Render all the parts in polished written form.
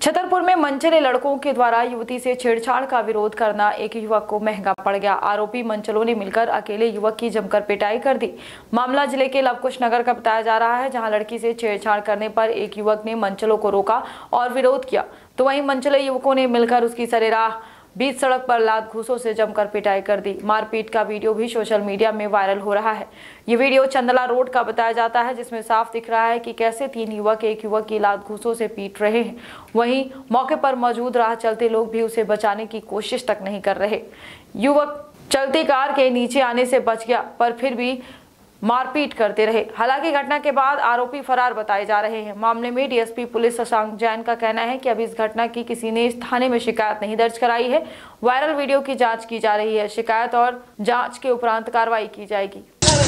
छतरपुर में मनचले लड़कों के द्वारा युवती से छेड़छाड़ का विरोध करना एक युवक को महंगा पड़ गया। आरोपी मनचलों ने मिलकर अकेले युवक की जमकर पिटाई कर दी। मामला जिले के लवकुश नगर का बताया जा रहा है, जहां लड़की से छेड़छाड़ करने पर एक युवक ने मनचलों को रोका और विरोध किया, तो वहीं मनचले युवकों ने मिलकर उसकी सरेराह बीच सड़क पर लात घूंसों से जमकर पिटाई कर दी। मारपीट का वीडियो भी सोशल मीडिया में वायरल हो रहा है। ये वीडियो चंदला रोड का बताया जाता है, जिसमें साफ दिख रहा है कि कैसे तीन युवक एक युवक की लात घूंसों से पीट रहे हैं। वहीं मौके पर मौजूद राह चलते लोग भी उसे बचाने की कोशिश तक नहीं कर रहे। युवक चलती कार के नीचे आने से बच गया, पर फिर भी मारपीट करते रहे। हालांकि घटना के बाद आरोपी फरार बताए जा रहे हैं। मामले में डीएसपी पुलिस शशांक जैन का कहना है कि अभी इस घटना की किसी ने इस थाने में शिकायत नहीं दर्ज कराई है। वायरल वीडियो की जांच की जा रही है। शिकायत और जांच के उपरांत कार्रवाई की जाएगी।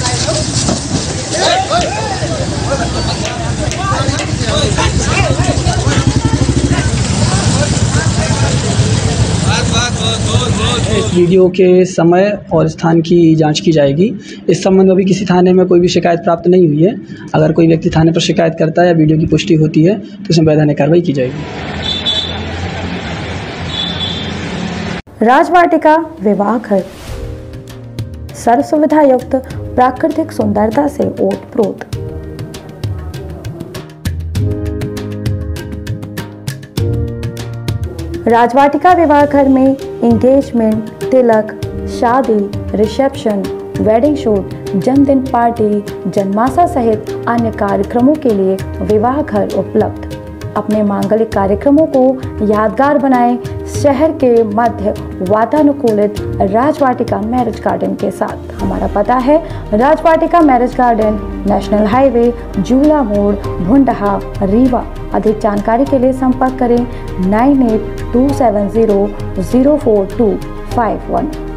इस वीडियो के समय और स्थान की जांच की जाएगी। इस संबंध में अभी किसी थाने में कोई भी शिकायत प्राप्त नहीं हुई है। अगर कोई व्यक्ति थाने पर शिकायत करता है या वीडियो की पुष्टि होती है तो उसमें वैधानिक कार्रवाई की जाएगी। राजवाटिका विवाह घर सर्व सुविधा युक्त प्राकृतिक सुंदरता से ओतप्रोत। राजवाटिका विवाह घर में एंगेजमेंट, तिलक, शादी, रिसेप्शन, वेडिंग शूट, जन्मदिन पार्टी, जन्माशा सहित अन्य कार्यक्रमों के लिए विवाह घर उपलब्ध। अपने मांगलिक कार्यक्रमों को यादगार बनाएं शहर के मध्य वातानुकूलित राजवाटिका मैरिज गार्डन के साथ। हमारा पता है Rajvatika marriage garden, national highway, Jula मोड़, भुंडहा, रीवा। अधिक जानकारी के लिए संपर्क करें 9827004251।